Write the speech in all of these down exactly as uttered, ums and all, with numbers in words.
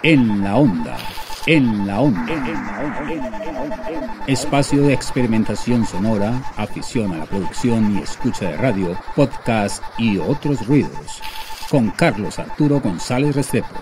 En la onda, en la onda. Espacio de experimentación sonora, afición a la producción y escucha de radio, podcast y otros ruidos. Con Carlos Arturo González Restrepo.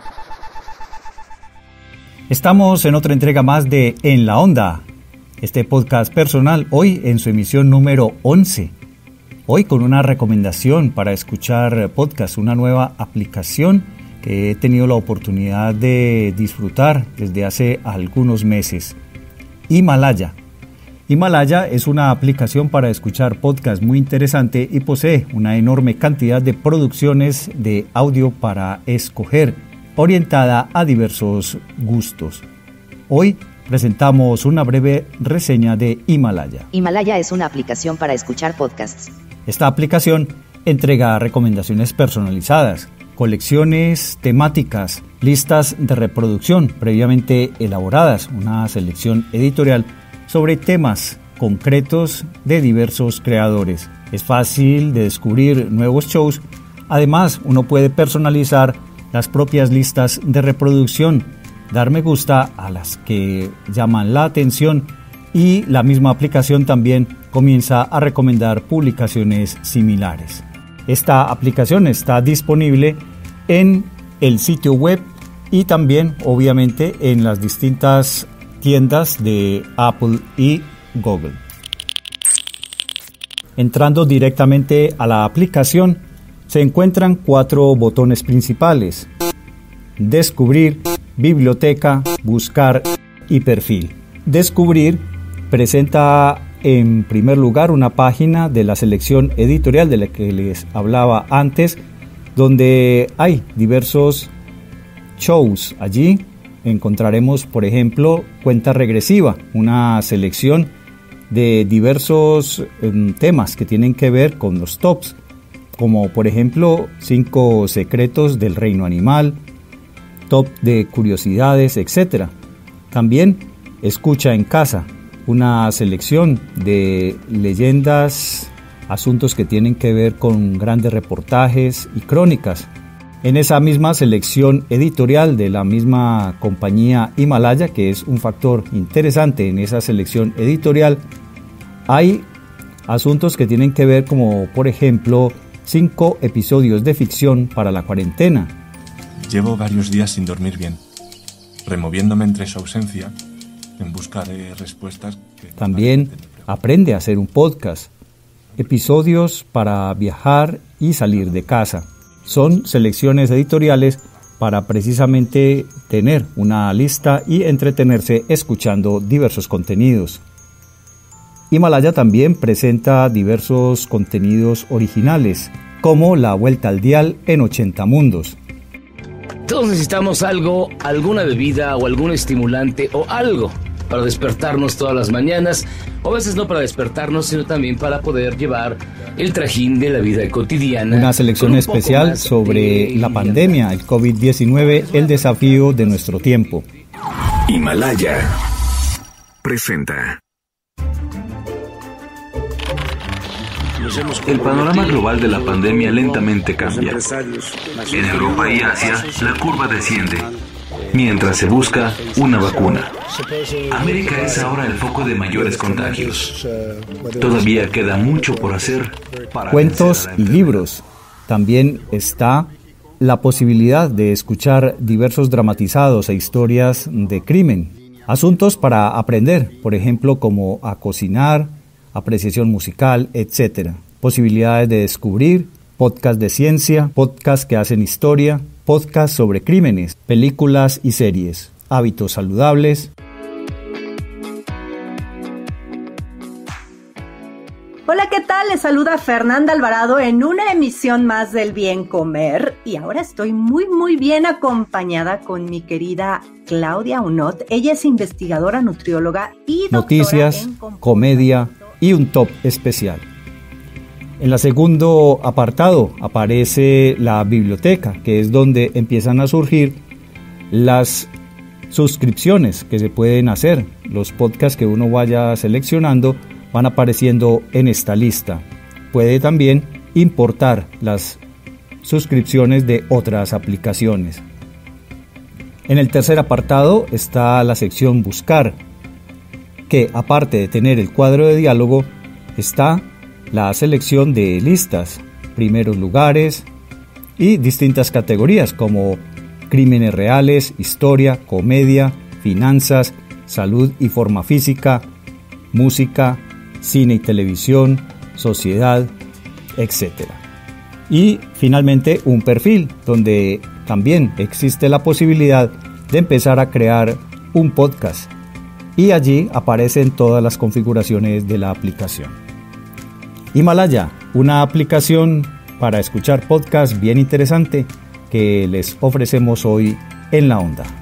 Estamos en otra entrega más de En la Onda, este podcast personal, hoy en su emisión número once. Hoy con una recomendación para escuchar podcast, una nueva aplicación que he tenido la oportunidad de disfrutar desde hace algunos meses. Himalaya. Himalaya es una aplicación para escuchar podcast muy interesante y posee una enorme cantidad de producciones de audio para escoger, orientada a diversos gustos. Hoy presentamos una breve reseña de Himalaya. Himalaya es una aplicación para escuchar podcasts. Esta aplicación entrega recomendaciones personalizadas, colecciones temáticas, listas de reproducción previamente elaboradas, una selección editorial sobre temas concretos de diversos creadores. Es fácil de descubrir nuevos shows. Además, uno puede personalizar las propias listas de reproducción, dar me gusta a las que llaman la atención y la misma aplicación también comienza a recomendar publicaciones similares. Esta aplicación está disponible en el sitio web y también obviamente en las distintas tiendas de Apple y Google. Entrando directamente a la aplicación, se encuentran cuatro botones principales: Descubrir, Biblioteca, Buscar y Perfil. Descubrir presenta en primer lugar una página de la selección editorial de la que les hablaba antes, donde hay diversos shows. Allí encontraremos, por ejemplo, Cuenta Regresiva, una selección de diversos um, temas que tienen que ver con los tops, como por ejemplo cinco secretos del reino animal, top de curiosidades, etcétera. También Escucha en Casa, una selección de leyendas, asuntos que tienen que ver con grandes reportajes y crónicas. En esa misma selección editorial de la misma compañía Himalaya, que es un factor interesante en esa selección editorial, hay asuntos que tienen que ver como, por ejemplo, cinco episodios de ficción para la cuarentena. Llevo varios días sin dormir bien, removiéndome entre su ausencia en busca de respuestas. Que También aprende a hacer un podcast, episodios para viajar y salir de casa. Son selecciones editoriales para precisamente tener una lista y entretenerse escuchando diversos contenidos. Himalaya también presenta diversos contenidos originales, como La Vuelta al Dial en ochenta mundos. Todos necesitamos algo, alguna bebida o algún estimulante o algo para despertarnos todas las mañanas, o a veces no para despertarnos, sino también para poder llevar el trajín de la vida cotidiana. Una selección un especial sobre la pandemia, el covid diecinueve, el desafío de nuestro tiempo. Himalaya presenta. El panorama global de la pandemia lentamente cambia. En Europa y Asia, la curva desciende, mientras se busca una vacuna. América es ahora el foco de mayores contagios. Todavía queda mucho por hacer para cuentos y libros. También está la posibilidad de escuchar diversos dramatizados e historias de crimen. Asuntos para aprender, por ejemplo, como a cocinar, apreciación musical, etcétera. Posibilidades de descubrir, podcast de ciencia, podcast que hacen historia, podcast sobre crímenes, películas y series, hábitos saludables. Hola, ¿qué tal? Les saluda Fernanda Alvarado en una emisión más del Bien Comer y ahora estoy muy muy bien acompañada con mi querida Claudia Unot. Ella es investigadora nutrióloga y doctora Noticias, en comedia y un top especial. En el segundo apartado aparece la biblioteca, que es donde empiezan a surgir las suscripciones que se pueden hacer. Los podcasts que uno vaya seleccionando van apareciendo en esta lista. Puede también importar las suscripciones de otras aplicaciones. En el tercer apartado está la sección Buscar, que aparte de tener el cuadro de diálogo, está la selección de listas, primeros lugares y distintas categorías como crímenes reales, historia, comedia, finanzas, salud y forma física, música, cine y televisión, sociedad, etcétera. Y finalmente un perfil, donde también existe la posibilidad de empezar a crear un podcast. Y allí aparecen todas las configuraciones de la aplicación. Himalaya, una aplicación para escuchar podcast bien interesante que les ofrecemos hoy en La Onda.